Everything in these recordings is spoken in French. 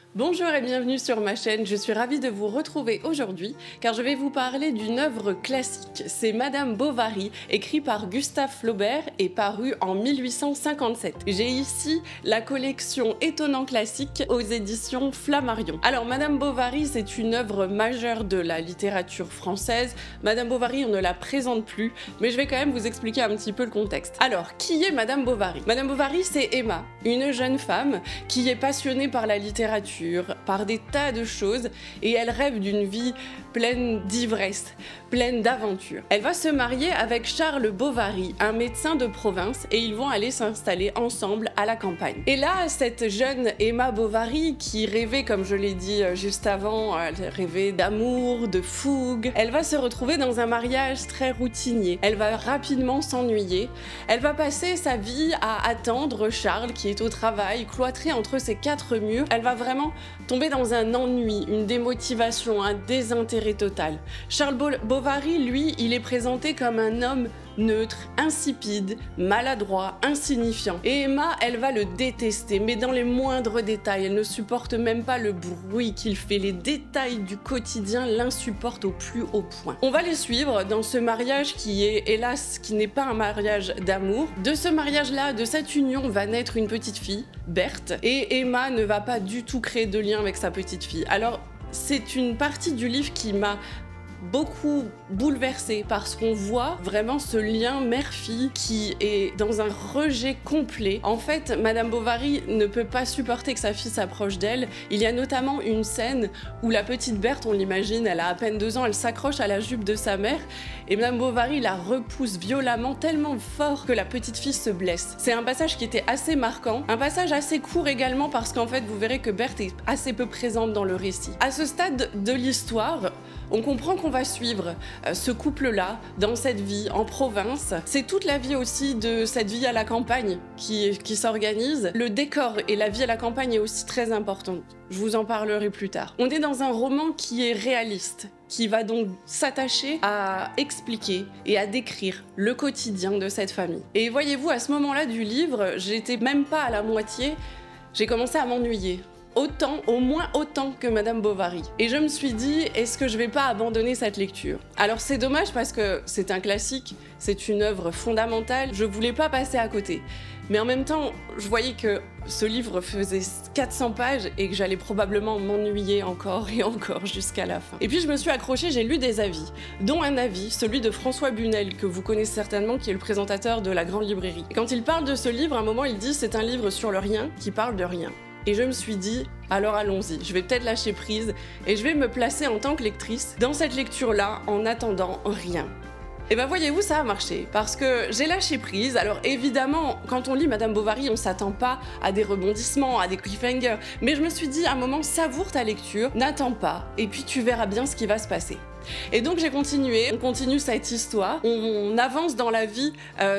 Bonjour et bienvenue sur ma chaîne, je suis ravie de vous retrouver aujourd'hui car je vais vous parler d'une œuvre classique. C'est Madame Bovary, écrit par Gustave Flaubert et paru en 1857. J'ai ici la collection Étonnants classiques aux éditions Flammarion. Alors Madame Bovary, c'est une œuvre majeure de la littérature française. Madame Bovary, on ne la présente plus, mais je vais quand même vous expliquer un petit peu le contexte. Alors, qui est Madame Bovary? Madame Bovary, c'est Emma, une jeune femme qui est passionnée par la littérature, par des tas de choses, et elle rêve d'une vie pleine d'ivresse, pleine d'aventures. Elle va se marier avec Charles Bovary, un médecin de province, et ils vont aller s'installer ensemble à la campagne. Et là, cette jeune Emma Bovary, qui rêvait, comme je l'ai dit juste avant, elle rêvait d'amour, de fougue, elle va se retrouver dans un mariage très routinier. Elle va rapidement s'ennuyer. Elle va passer sa vie à attendre Charles, qui est au travail, cloîtré entre ses quatre murs. Elle va vraiment tomber dans un ennui, une démotivation, un désintérêt total. Charles Bovary, lui, il est présenté comme un homme neutre, insipide, maladroit, insignifiant. Et Emma, elle va le détester, mais dans les moindres détails. Elle ne supporte même pas le bruit qu'il fait. Les détails du quotidien l'insupportent au plus haut point. On va les suivre dans ce mariage qui est, hélas, qui n'est pas un mariage d'amour. De ce mariage-là, de cette union, va naître une petite fille, Berthe, et Emma ne va pas du tout créer de lien avec sa petite fille. Alors, c'est une partie du livre qui m'a beaucoup bouleversée parce qu'on voit vraiment ce lien mère-fille qui est dans un rejet complet. En fait, Madame Bovary ne peut pas supporter que sa fille s'approche d'elle. Il y a notamment une scène où la petite Berthe, on l'imagine, elle a à peine 2 ans, elle s'accroche à la jupe de sa mère et Madame Bovary la repousse violemment, tellement fort que la petite fille se blesse. C'est un passage qui était assez marquant, un passage assez court également parce qu'en fait, vous verrez que Berthe est assez peu présente dans le récit. À ce stade de l'histoire, on comprend qu'on va suivre ce couple-là dans cette vie en province. C'est toute la vie aussi de cette vie à la campagne qui s'organise. Le décor et la vie à la campagne est aussi très importante. Je vous en parlerai plus tard. On est dans un roman qui est réaliste, qui va donc s'attacher à expliquer et à décrire le quotidien de cette famille. Et voyez-vous, à ce moment-là du livre, j'étais même pas à la moitié, j'ai commencé à m'ennuyer. Autant, au moins autant que Madame Bovary. Et je me suis dit, est-ce que je vais pas abandonner cette lecture? Alors c'est dommage parce que c'est un classique, c'est une œuvre fondamentale, je voulais pas passer à côté. Mais en même temps, je voyais que ce livre faisait 400 pages et que j'allais probablement m'ennuyer encore et encore jusqu'à la fin. Et puis je me suis accrochée, j'ai lu des avis, dont un avis, celui de François Bunel, que vous connaissez certainement, qui est le présentateur de La Grande Librairie. Et quand il parle de ce livre, à un moment il dit c'est un livre sur le rien qui parle de rien. Et je me suis dit, alors allons-y, je vais peut-être lâcher prise et je vais me placer en tant que lectrice dans cette lecture-là en attendant rien. Et ben voyez-vous, ça a marché, parce que j'ai lâché prise. Alors évidemment, quand on lit Madame Bovary, on s'attend pas à des rebondissements, à des cliffhangers, mais je me suis dit, à un moment, savoure ta lecture, n'attends pas, et puis tu verras bien ce qui va se passer. Et donc j'ai continué, on continue cette histoire, on avance dans la vie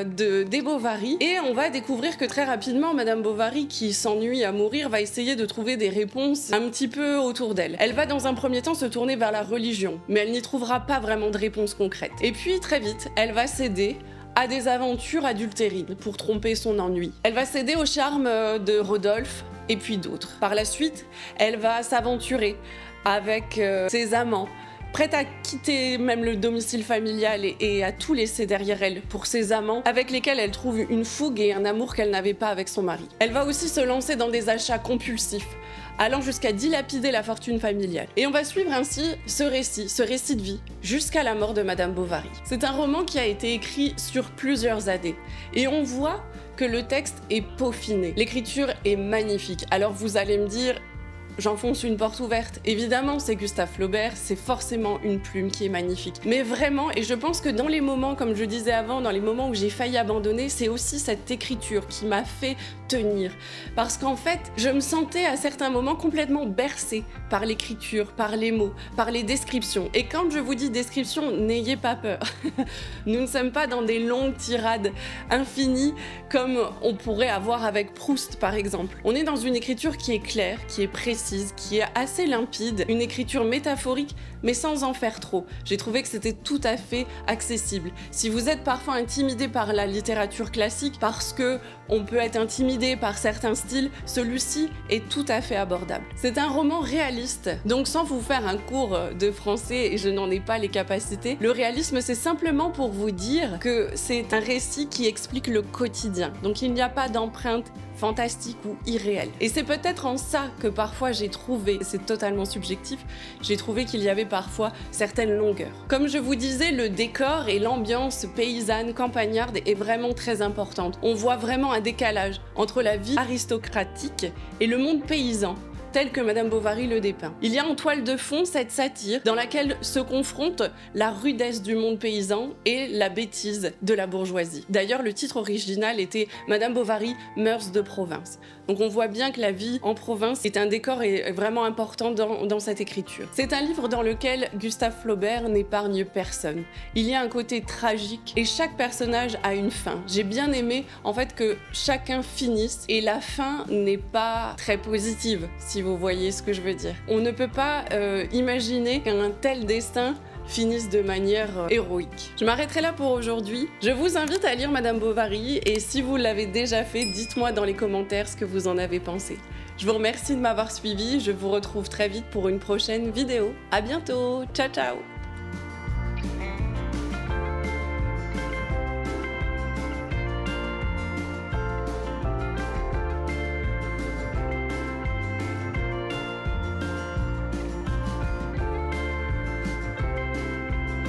des Bovary et on va découvrir que très rapidement Madame Bovary, qui s'ennuie à mourir, va essayer de trouver des réponses un petit peu autour d'elle. Elle va dans un premier temps se tourner vers la religion, mais elle n'y trouvera pas vraiment de réponse concrète. Et puis très vite, elle va céder à des aventures adultérines pour tromper son ennui. Elle va céder au charme de Rodolphe et puis d'autres. Par la suite, elle va s'aventurer avec ses amants, prête à quitter même le domicile familial et à tout laisser derrière elle pour ses amants avec lesquels elle trouve une fougue et un amour qu'elle n'avait pas avec son mari. Elle va aussi se lancer dans des achats compulsifs, allant jusqu'à dilapider la fortune familiale. Et on va suivre ainsi ce récit de vie, jusqu'à la mort de Madame Bovary. C'est un roman qui a été écrit sur plusieurs années, et on voit que le texte est peaufiné. L'écriture est magnifique. Alors vous allez me dire, j'enfonce une porte ouverte. Évidemment, c'est Gustave Flaubert, c'est forcément une plume qui est magnifique. Mais vraiment, et je pense que dans les moments, comme je disais avant, dans les moments où j'ai failli abandonner, c'est aussi cette écriture qui m'a fait tenir. Parce qu'en fait, je me sentais à certains moments complètement bercée par l'écriture, par les mots, par les descriptions. Et quand je vous dis description, n'ayez pas peur. Nous ne sommes pas dans des longues tirades infinies comme on pourrait avoir avec Proust, par exemple. On est dans une écriture qui est claire, qui est précise, qui est assez limpide, une écriture métaphorique, mais sans en faire trop. J'ai trouvé que c'était tout à fait accessible. Si vous êtes parfois intimidé par la littérature classique parce que on peut être intimidé par certains styles, celui-ci est tout à fait abordable. C'est un roman réaliste, donc sans vous faire un cours de français, et je n'en ai pas les capacités, le réalisme c'est simplement pour vous dire que c'est un récit qui explique le quotidien. Donc il n'y a pas d'empreinte fantastique ou irréel. Et c'est peut-être en ça que parfois j'ai trouvé, c'est totalement subjectif, j'ai trouvé qu'il y avait parfois certaines longueurs. Comme je vous disais, le décor et l'ambiance paysanne, campagnarde est vraiment très importante. On voit vraiment un décalage entre la vie aristocratique et le monde paysan, tel que Madame Bovary le dépeint. Il y a en toile de fond cette satire dans laquelle se confrontent la rudesse du monde paysan et la bêtise de la bourgeoisie. D'ailleurs, le titre original était Madame Bovary, mœurs de province. Donc on voit bien que la vie en province est un décor et vraiment important dans cette écriture. C'est un livre dans lequel Gustave Flaubert n'épargne personne. Il y a un côté tragique et chaque personnage a une fin. J'ai bien aimé en fait que chacun finisse et la fin n'est pas très positive, si vous voyez ce que je veux dire. On ne peut pas imaginer qu'un tel destin finisse de manière héroïque. Je m'arrêterai là pour aujourd'hui. Je vous invite à lire Madame Bovary et si vous l'avez déjà fait, dites-moi dans les commentaires ce que vous en avez pensé. Je vous remercie de m'avoir suivi, je vous retrouve très vite pour une prochaine vidéo. À bientôt, ciao ciao!